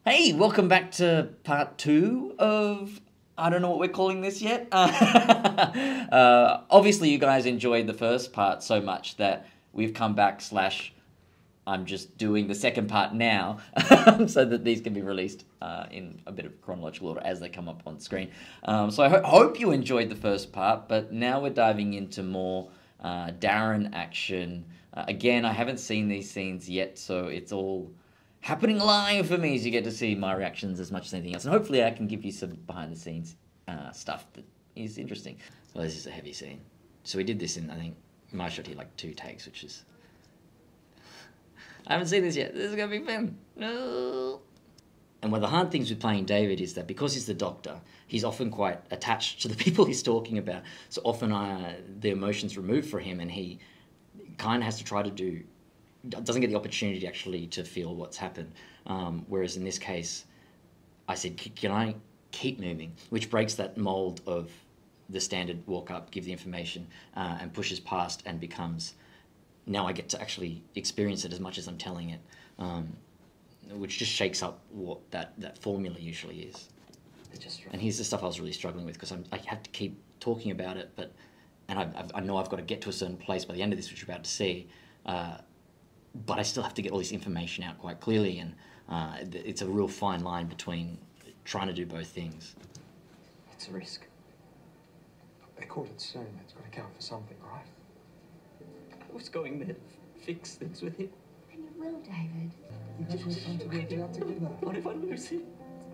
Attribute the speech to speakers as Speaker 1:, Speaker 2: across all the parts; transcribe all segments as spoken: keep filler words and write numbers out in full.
Speaker 1: Hey, welcome back to part two of... I don't know what we're calling this yet. uh, obviously, you guys enjoyed the first part so much that we've come back slash... I'm just doing the second part now so that these can be released uh, in a bit of chronological order as they come up on screen. Um, so I ho hope you enjoyed the first part, but now we're diving into more uh, Darren action. Uh, again, I haven't seen these scenes yet, so it's all happening live for me as you get to see my reactions as much as anything else. And hopefully I can give you some behind-the-scenes uh, stuff that is interesting. Well, this is a heavy scene. So we did this in, I think, my shot here, like two takes, which is... I haven't seen this yet. This is going to be fun. No. And one of the hard things with playing David is that because he's the doctor, he's often quite attached to the people he's talking about. So often uh, the emotion's removed for him and he kind of has to try to do... doesn't get the opportunity actually to feel what's happened. Um, whereas in this case, I said, can I keep moving? Which breaks that mold of the standard walk up, give the information, uh, and pushes past and becomes... now I get to actually experience it as much as I'm telling it, um, which just shakes up what that, that formula usually is. And here's the stuff I was really struggling with because I had to keep talking about it, but and I, I know I've got to get to a certain place by the end of this, which you're about to see, uh, but I still have to get all this information out quite clearly, and uh, it's a real fine line between trying to do both things.
Speaker 2: It's a risk. They caught it soon. It's got to count for something, right? I was going there to fix things with him.
Speaker 3: And you will, David.
Speaker 2: We just want time to work it out together.
Speaker 3: What if I lose him?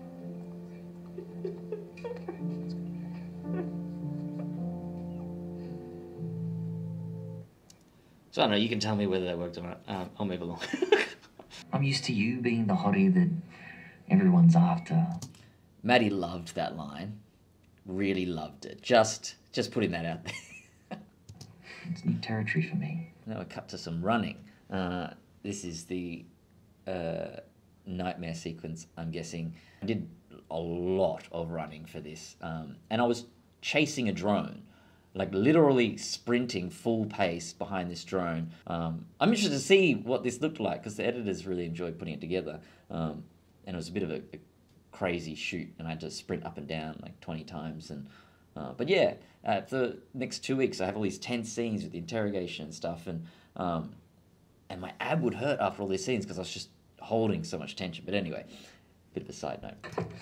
Speaker 1: So I don't know, you can tell me whether that worked or not. Um, I'll move along.
Speaker 4: I'm used to you being the hottie that everyone's after.
Speaker 1: Maddie loved that line. Really loved it. Just, just putting that out there.
Speaker 4: It's new territory for me.
Speaker 1: Now we cut to some running. Uh, this is the uh, nightmare sequence, I'm guessing. I did a lot of running for this. Um, and I was chasing a drone. Like literally sprinting full pace behind this drone. Um, I'm interested to see what this looked like because the editors really enjoyed putting it together. Um, and it was a bit of a, a crazy shoot and I had to sprint up and down like twenty times. And Uh, but yeah, uh, for the next two weeks, I have all these tense scenes with the interrogation and stuff, and um, and my ab would hurt after all these scenes because I was just holding so much tension. But anyway, bit of a side note.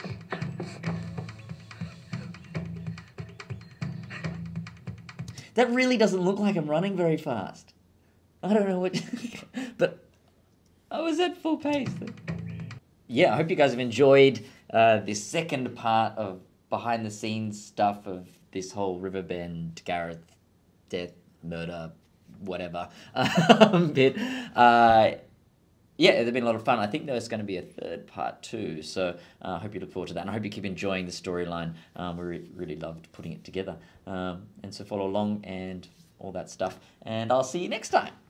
Speaker 1: That really doesn't look like I'm running very fast. I don't know what, but I was at full pace. Yeah, I hope you guys have enjoyed uh, this second part of behind the scenes stuff of this whole Riverbend, Gareth, death, murder, whatever um, bit. Uh, yeah, it's been a lot of fun. I think there's going to be a third part too, so I uh, hope you look forward to that. And I hope you keep enjoying the storyline. Um, we re really loved putting it together. Um, and so follow along and all that stuff. And I'll see you next time.